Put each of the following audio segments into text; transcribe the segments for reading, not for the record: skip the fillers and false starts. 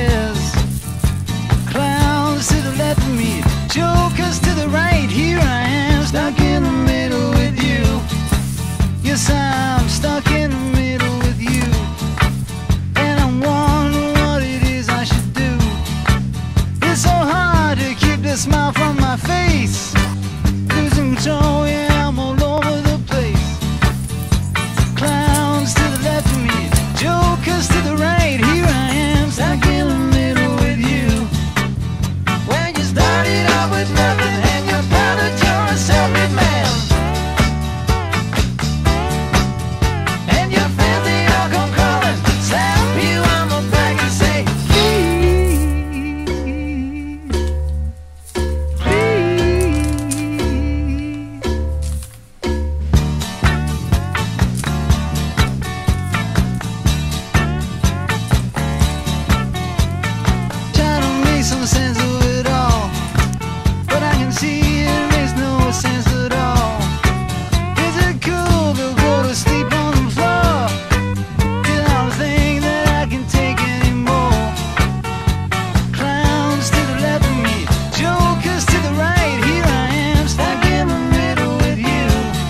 stairs. Clowns to the left of me, jokers to the right. Here I am, stuck in the middle with you. Yes, I'm stuck in the middle with you. And I'm wondering what it is I should do. It's so hard to keep the smile from my face. Losing control, yeah, I'm all over the place. Clowns to the left of me, jokers to the right. Here I am, stuck in the middle with you. When you started out with nothing and you're proud that you're a self-made man, and your friends they all come crawling, slap you on the back and say, please, please. Try to make some sense of it all, but I can see it makes no sense at all. Is it cool to go to sleep on the floor? 'Cause I don't think that I can take anymore. Clowns to the left of me, jokers to the right. Here I am, stuck in the middle with you.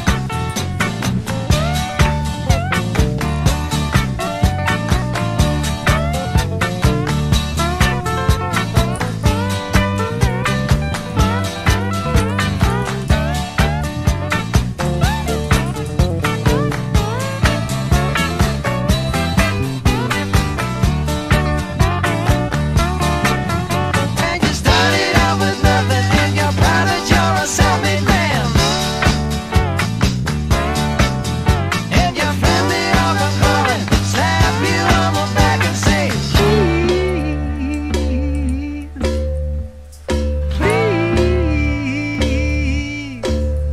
And you started out with nothing and you're proud that you're a self-made man. And your friends they all come calling, slap you on the back and say, please, please.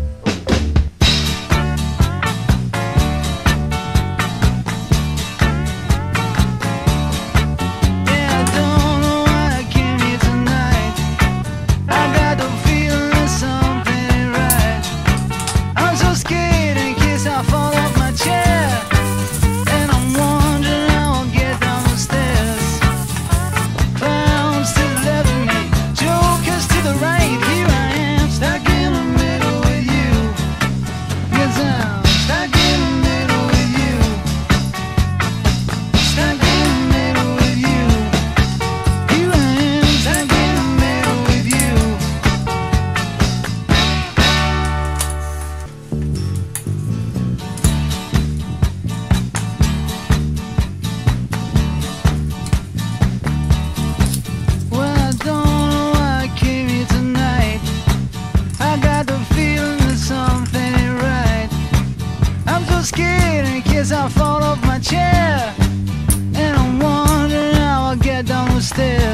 Yeah, I don't know why I came here tonight. I got the feeling that something ain't right. I'm so scared in case I fall off my chair, and I'm wondering how I'll get down the stairs. Clowns to the left of me, jokers to the right. Here I am, stuck in the middle with you. Yes, I'm stuck in the middle with you. Stuck in the middle with you. Here I am, stuck in the middle with you. Well, I don't know why I came here tonight. I got the feeling that something ain't right. I'm so scared in case I fall off my chair, and I'm wondering how I'll get down the stairs.